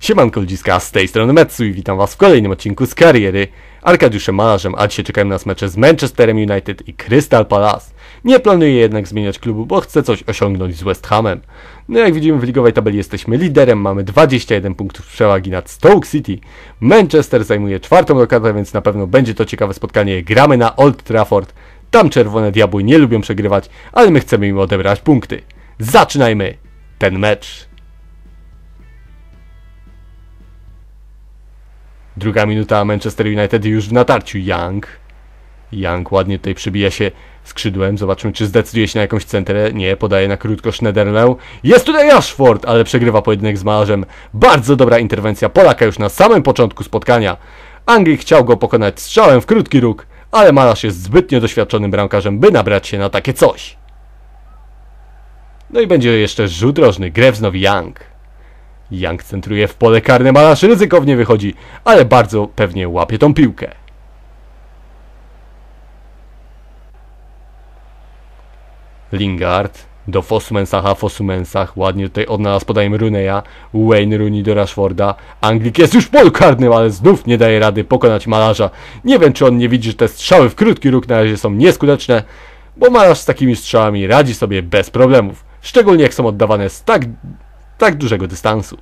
Siemanko ludziska, z tej strony Metsu i witam was w kolejnym odcinku z kariery Arkadiuszem Malarzem, a dzisiaj czekają nas mecze z Manchesterem United i Crystal Palace. Nie planuję jednak zmieniać klubu, bo chcę coś osiągnąć z West Hamem. No jak widzimy w ligowej tabeli jesteśmy liderem, mamy 21 punktów przewagi nad Stoke City. Manchester zajmuje 4. lokatę, więc na pewno będzie to ciekawe spotkanie. Gramy na Old Trafford, tam czerwone diabły nie lubią przegrywać, ale my chcemy im odebrać punkty. Zaczynajmy ten mecz. Druga minuta, Manchester United już w natarciu. Young ładnie tutaj przebija się skrzydłem. Zobaczmy, czy zdecyduje się na jakąś centrę. Nie, podaje na krótko Schneiderlin. Jest tutaj Rashford, ale przegrywa pojedynek z Malarzem. Bardzo dobra interwencja Polaka już na samym początku spotkania. Anglik chciał go pokonać strzałem w krótki róg, ale Malarz jest zbytnio doświadczonym bramkarzem, by nabrać się na takie coś. No i będzie jeszcze rzut rożny. Grę znowu Young centruje w pole karne, Malarz ryzykownie wychodzi, ale bardzo pewnie łapie tą piłkę. Lingard do Fosu-Mensah, ładnie tutaj odnalazł podajem Rooney'a, Wayne Rooney do Rashforda, Anglik jest już w polu karnym, ale znów nie daje rady pokonać Malarza. Nie wiem, czy on nie widzi, że te strzały w krótki róg na razie są nieskuteczne, bo Malarz z takimi strzałami radzi sobie bez problemów, szczególnie jak są oddawane z tak dużego dystansu.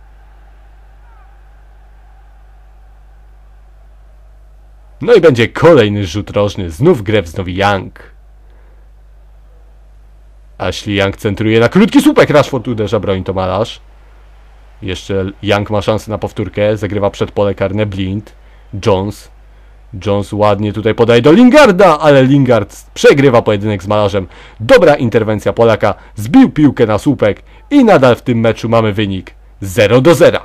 No i będzie kolejny rzut rożny, znów Young. Ashley Young centruje na krótki słupek, Rashford uderza, broni to Malarz. Jeszcze Young ma szansę na powtórkę, zagrywa przed pole karne, Blind, Jones ładnie tutaj podaje do Lingarda, ale Lingard przegrywa pojedynek z Malarzem. Dobra interwencja Polaka, zbił piłkę na słupek i nadal w tym meczu mamy wynik 0-0.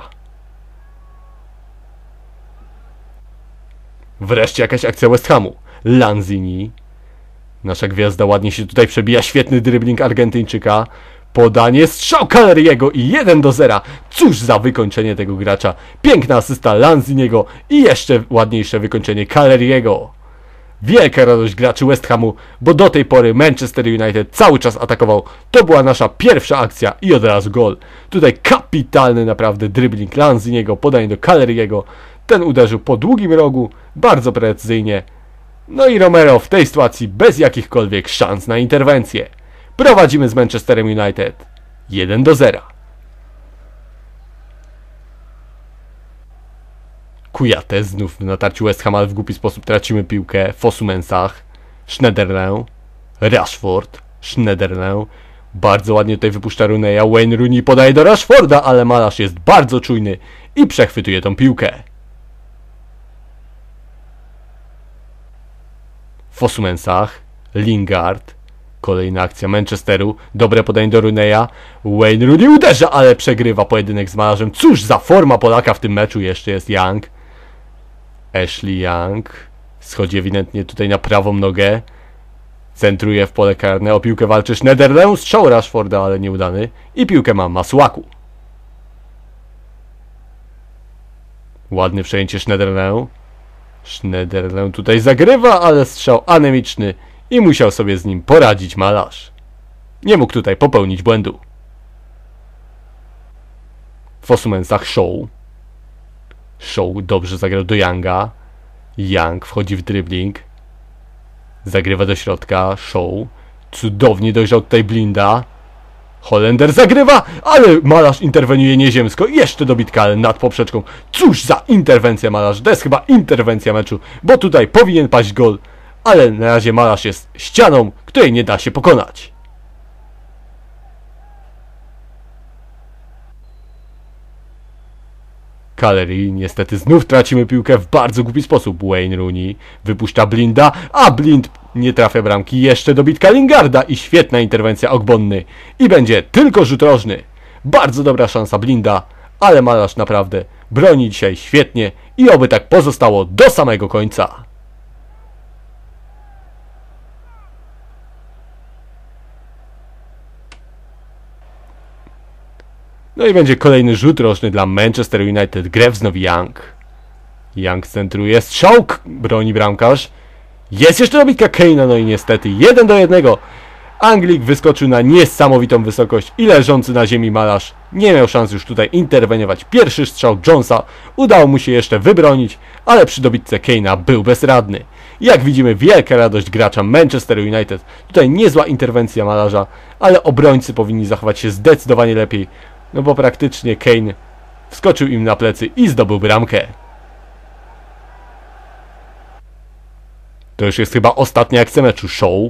Wreszcie jakaś akcja West Hamu. Lanzini. Nasza gwiazda ładnie się tutaj przebija, świetny dribbling Argentyńczyka. Podanie, strzał Caleriego i 1-0. Cóż za wykończenie tego gracza. Piękna asysta Lanziniego i jeszcze ładniejsze wykończenie Caleriego. Wielka radość graczy West Hamu, bo do tej pory Manchester United cały czas atakował. To była nasza pierwsza akcja i od razu gol. Tutaj kapitalny naprawdę dribbling Lanziniego, podanie do Caleriego. Ten uderzył po długim rogu, bardzo precyzyjnie. No i Romero w tej sytuacji bez jakichkolwiek szans na interwencję. Prowadzimy z Manchesterem United 1-0. Kouyaté znów w natarciu West Ham, ale w głupi sposób tracimy piłkę. Fosu-Mensah, Schneiderlin, Rashford, Schneiderlin. Bardzo ładnie tutaj wypuszcza Rooney'a. Wayne Rooney podaje do Rashforda, ale Malarz jest bardzo czujny i przechwytuje tą piłkę. Fosu-Mensah, Lingard. Kolejna akcja Manchesteru. Dobre podanie do Rooney'a. Wayne Rooney uderza, ale przegrywa pojedynek z Malarzem. Cóż za forma Polaka w tym meczu. Jeszcze jest Young. Ashley Young. Schodzi ewidentnie tutaj na prawą nogę. Centruje w pole karne. O piłkę walczy Schneiderlin. Strzał Rashforda, ale nieudany. I piłkę ma Masuaku. Ładne przejęcie Schneiderlin. Schneiderlin tutaj zagrywa, ale strzał anemiczny. I musiał sobie z nim poradzić Malarz. Nie mógł tutaj popełnić błędu. Fosu-Mensah, Shaw dobrze zagrał do Younga. Young wchodzi w dribbling. Zagrywa do środka. Shaw cudownie dojrzał tutaj Blinda. Holender zagrywa, ale Malarz interweniuje nieziemsko. Jeszcze dobitka, ale nad poprzeczką. Cóż za interwencja Malarz. To jest chyba interwencja meczu, bo tutaj powinien paść gol. Ale na razie Malarz jest ścianą, której nie da się pokonać. Caleri, niestety znów tracimy piłkę w bardzo głupi sposób. Wayne Rooney wypuszcza Blinda, a Blind nie trafia bramki. Jeszcze dobitka Lingarda i świetna interwencja Ogbonny. I będzie tylko rzut rożny. Bardzo dobra szansa Blinda, ale Malarz naprawdę broni dzisiaj świetnie i oby tak pozostało do samego końca. No i będzie kolejny rzut rożny dla Manchester United. Grę wznowi Young centruje, strzał, broni bramkarz. Jest jeszcze dobitka Kane'a, no i niestety 1-1. Anglik wyskoczył na niesamowitą wysokość i leżący na ziemi Malarz Nie miał szans już tutaj interweniować. Pierwszy strzał Jonesa udało mu się jeszcze wybronić, ale przy dobitce Kane'a był bezradny. Jak widzimy, wielka radość gracza Manchester United. Tutaj niezła interwencja malarza, ale obrońcy powinni zachować się zdecydowanie lepiej, no bo praktycznie Kane wskoczył im na plecy i zdobył bramkę. To już jest chyba ostatnia akcja meczu.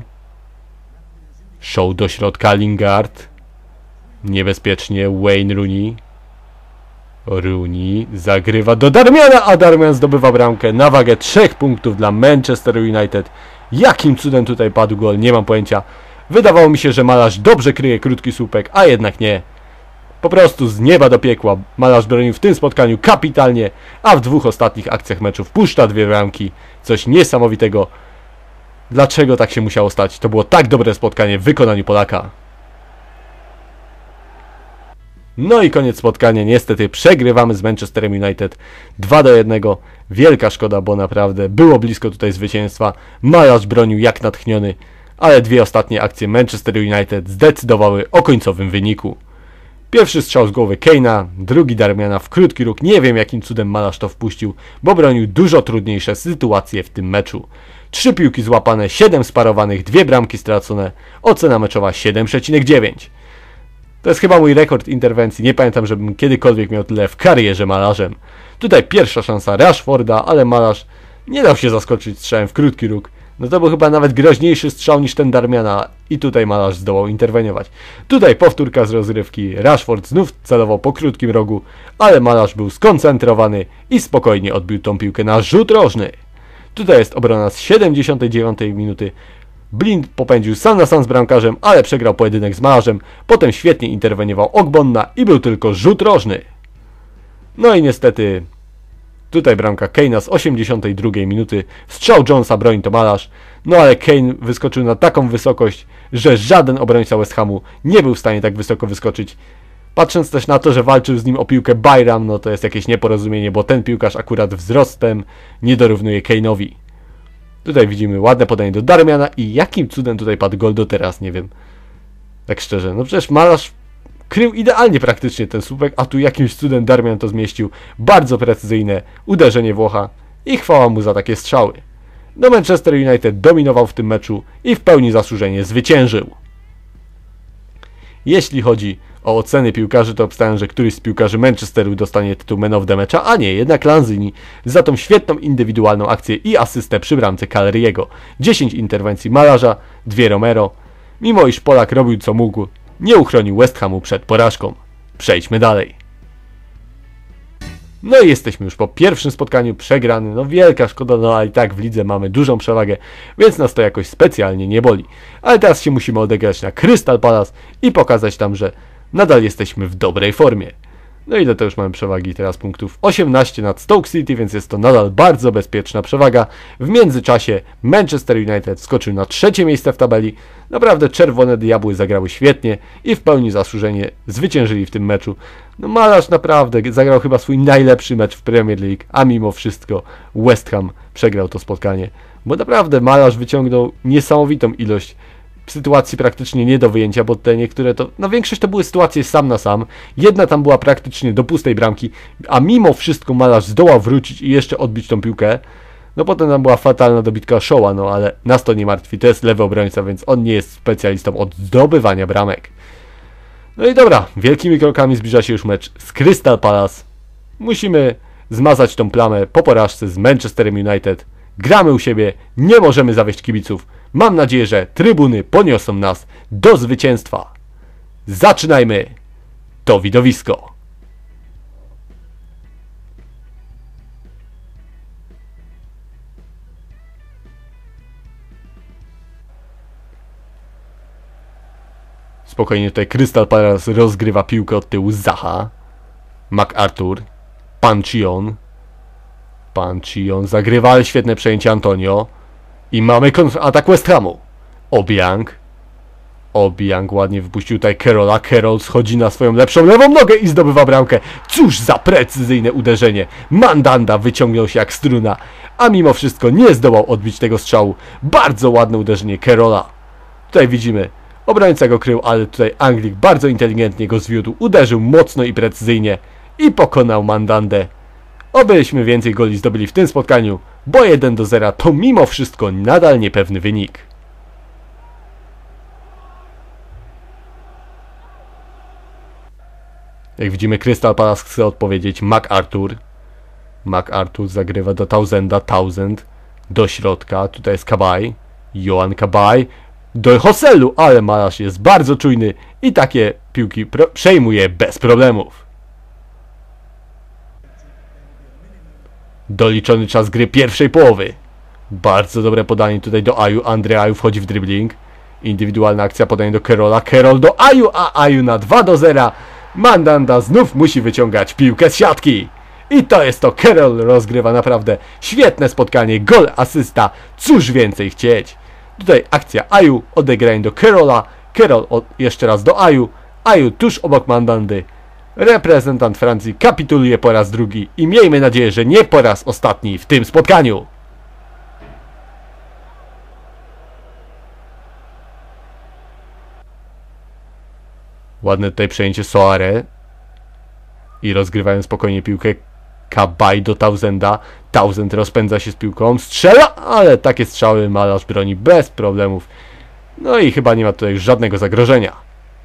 Shaw do środka, Lingard. Niebezpiecznie Wayne Rooney. Rooney zagrywa do Darmiana, a Darmian zdobywa bramkę na wagę 3 punktów dla Manchester United. Jakim cudem tutaj padł gol, nie mam pojęcia. Wydawało mi się, że malarz dobrze kryje krótki słupek, a jednak nie. Po prostu z nieba do piekła. Malarz bronił w tym spotkaniu kapitalnie, a w 2 ostatnich akcjach meczu wpuszcza 2 bramki. Coś niesamowitego. Dlaczego tak się musiało stać? To było tak dobre spotkanie w wykonaniu Polaka. No i koniec spotkania. Niestety przegrywamy z Manchesterem United 2-1. Wielka szkoda, bo naprawdę było blisko tutaj zwycięstwa. Malarz bronił jak natchniony, ale 2 ostatnie akcje Manchester United zdecydowały o końcowym wyniku. Pierwszy strzał z głowy Kane'a, drugi Darmiana w krótki róg. Nie wiem, jakim cudem malarz to wpuścił, bo bronił dużo trudniejsze sytuacje w tym meczu. 3 piłki złapane, 7 sparowanych, 2 bramki stracone. Ocena meczowa 7,9. To jest chyba mój rekord interwencji. Nie pamiętam, żebym kiedykolwiek miał tyle w karierze malarzem. Tutaj pierwsza szansa Rashforda, ale malarz nie dał się zaskoczyć strzałem w krótki róg. No to był chyba nawet groźniejszy strzał niż ten Darmiana i tutaj malarz zdołał interweniować. Tutaj powtórka z rozgrywki. Rashford znów celował po krótkim rogu, ale malarz był skoncentrowany i spokojnie odbił tą piłkę na rzut rożny. Tutaj jest obrona z 79 minuty. Blind popędził sam na sam z bramkarzem, ale przegrał pojedynek z malarzem. Potem świetnie interweniował Ogbonna i był tylko rzut rożny. No i niestety tutaj bramka Kane'a z 82 minuty. Strzał Jonesa broni to malarz. No ale Kane wyskoczył na taką wysokość, że żaden obrońca West Hamu nie był w stanie tak wysoko wyskoczyć. Patrząc też na to, że walczył z nim o piłkę Bayram, no to jest jakieś nieporozumienie, bo ten piłkarz akurat wzrostem nie dorównuje Kane'owi. Tutaj widzimy ładne podanie do Darmiana i jakim cudem tutaj padł gol do teraz, nie wiem. Tak szczerze, no przecież malarz krył idealnie praktycznie ten słupek, a tu jakimś cudem Darmian to zmieścił. Bardzo precyzyjne uderzenie Włocha i chwała mu za takie strzały. No Manchester United dominował w tym meczu i w pełni zasłużenie zwyciężył. Jeśli chodzi o oceny piłkarzy, to obstawiam, że któryś z piłkarzy Manchesteru dostanie tytuł Man of the Matcha, a nie, jednak Lanzini za tą świetną indywidualną akcję i asystę przy bramce Caleriego. 10 interwencji malarza, 2 Romero. Mimo iż Polak robił co mógł, nie uchronił West Hamu przed porażką. Przejdźmy dalej. No i jesteśmy już po pierwszym spotkaniu przegrany. No wielka szkoda, no ale i tak w lidze mamy dużą przewagę, więc nas to jakoś specjalnie nie boli. Ale teraz się musimy odegrać na Crystal Palace i pokazać tam, że nadal jesteśmy w dobrej formie. No ile to już mamy przewagi teraz punktów? 18 nad Stoke City, więc jest to nadal bardzo bezpieczna przewaga. W międzyczasie Manchester United skoczył na 3. miejsce w tabeli. Naprawdę czerwone diabły zagrały świetnie i w pełni zasłużenie zwyciężyli w tym meczu. No malarz naprawdę zagrał chyba swój najlepszy mecz w Premier League, a mimo wszystko West Ham przegrał to spotkanie. Bo naprawdę malarz wyciągnął niesamowitą ilość sytuacji praktycznie nie do wyjęcia, bo te niektóre to, no większość to były sytuacje sam na sam. Jedna tam była praktycznie do pustej bramki, a mimo wszystko malarz zdołał wrócić i jeszcze odbić tą piłkę. No potem tam była fatalna dobitka Shawa, no ale nas to nie martwi, to jest lewy obrońca, więc on nie jest specjalistą od zdobywania bramek. No i dobra, wielkimi krokami zbliża się już mecz z Crystal Palace. Musimy zmazać tą plamę po porażce z Manchesterem United. Gramy u siebie, nie możemy zawieść kibiców. Mam nadzieję, że trybuny poniosą nas do zwycięstwa. Zaczynajmy to widowisko. Spokojnie tutaj Crystal Palace rozgrywa piłkę od tyłu. Zaha, MacArthur, Pancion zagrywa, ale świetne przejęcie Antonio. I mamy atak West Hamu. Obiang ładnie wypuścił tutaj Carrolla. Carroll schodzi na swoją lepszą lewą nogę i zdobywa bramkę. Cóż za precyzyjne uderzenie. Mandanda wyciągnął się jak struna, a mimo wszystko nie zdołał odbić tego strzału. Bardzo ładne uderzenie Carrolla. Tutaj widzimy Obrońca go krył, ale tutaj Anglik bardzo inteligentnie go zwiódł, uderzył mocno i precyzyjnie i pokonał Mandandę. Obyśmy więcej goli zdobyli w tym spotkaniu, bo 1-0 to mimo wszystko nadal niepewny wynik. Jak widzimy, Crystal Palace chce odpowiedzieć. MacArthur zagrywa do Townshenda. Townsend do środka. Tutaj jest Kabaj. Johan Kabaj do Hoselu, ale Malarz jest bardzo czujny i takie piłki przejmuje bez problemów. Doliczony czas gry pierwszej połowy. Bardzo dobre podanie tutaj do Aju. Andre Aju wchodzi w dribbling. Indywidualna akcja, podanie do Kerola. Kerol do Aju, a Aju na 2-0. Mandanda znów musi wyciągać piłkę z siatki. I to jest to. Kerol rozgrywa naprawdę świetne spotkanie. Gol, asysta. Cóż więcej chcieć. Tutaj akcja Aju. Odegranie do Kerola. Kerol jeszcze raz do Aju. Aju tuż obok Mandandy. Reprezentant Francji kapituluje po raz drugi. I miejmy nadzieję, że nie po raz ostatni w tym spotkaniu. Ładne tutaj przejęcie Soare. I rozgrywają spokojnie piłkę. Kabaj do Townshenda. Townsend rozpędza się z piłką. Strzela, ale takie strzały Malarz broni bez problemów. No i chyba nie ma tutaj już żadnego zagrożenia.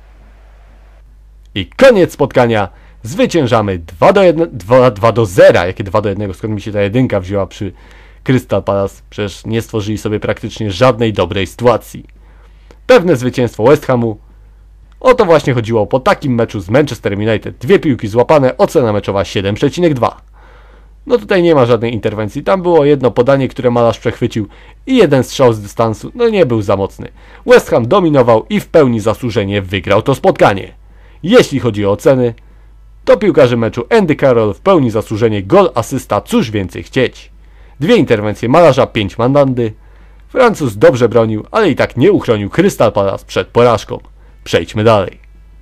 I koniec spotkania. Zwyciężamy 2-0. Jakie 2-1? Skąd mi się ta jedynka wzięła przy Crystal Palace? Przecież nie stworzyli sobie praktycznie żadnej dobrej sytuacji. Pewne zwycięstwo West Hamu. O to właśnie chodziło po takim meczu z Manchester United. 2 piłki złapane, ocena meczowa 7,2. No tutaj nie ma żadnej interwencji. Tam było jedno podanie, które Malarz przechwycił i jeden strzał z dystansu. No nie był za mocny. West Ham dominował i w pełni zasłużenie wygrał to spotkanie. Jeśli chodzi o oceny, to piłkarze meczu Andy Carroll w pełni zasłużenie, gol, asysta, cóż więcej chcieć. 2 interwencje Malarza, 5 Mandandy. Francuz dobrze bronił, ale i tak nie uchronił Crystal Palace przed porażką. Przejdźmy dalej.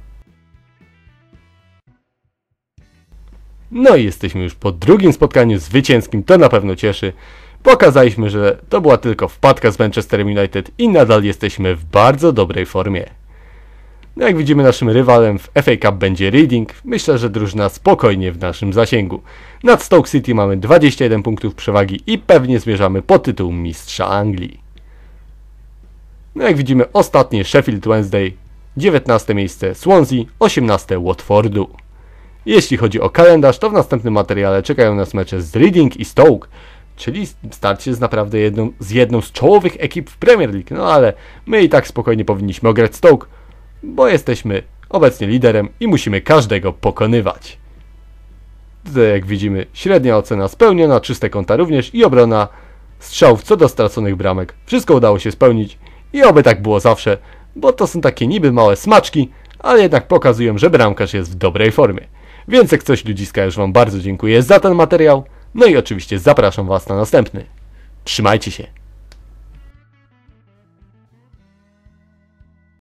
No i jesteśmy już po drugim spotkaniu zwycięskim, to na pewno cieszy. Pokazaliśmy, że to była tylko wpadka z Manchester United i nadal jesteśmy w bardzo dobrej formie. No jak widzimy, naszym rywalem w FA Cup będzie Reading. Myślę, że drużyna spokojnie w naszym zasięgu. Nad Stoke City mamy 21 punktów przewagi i pewnie zmierzamy po tytuł mistrza Anglii. No jak widzimy, ostatnie Sheffield Wednesday, 19 miejsce Swansea, 18 Watfordu. Jeśli chodzi o kalendarz, to w następnym materiale czekają nas mecze z Reading i Stoke, czyli starcie z naprawdę jedną z czołowych ekip w Premier League. No ale my i tak spokojnie powinniśmy ograć Stoke, bo jesteśmy obecnie liderem i musimy każdego pokonywać. Tutaj jak widzimy, średnia ocena spełniona, czyste konta również i obrona strzałów co do straconych bramek. Wszystko udało się spełnić i oby tak było zawsze, bo to są takie niby małe smaczki, ale jednak pokazują, że bramkarz jest w dobrej formie. Więc jak coś, ludziska, już Wam bardzo dziękuję za ten materiał, no i oczywiście zapraszam Was na następny. Trzymajcie się!